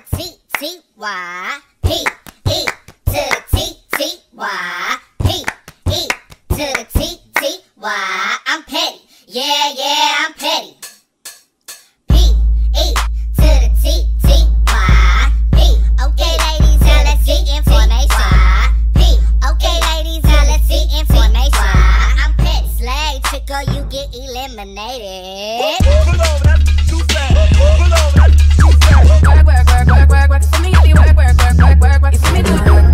T-T-Y, P-E to the T-T-Y, P-E to the T-T-Y. I'm petty, yeah, I'm petty. P-E to the T-T-Y, P. Okay, ladies, now let's see information. P. Okay, ladies, now let's see information. I'm petty, slag trickle, you get eliminated. Pull over, that's too fast. Pull over, that's too fast. Work, work, work, work, work, work. See me, work, work, work, work, work, work. You see me do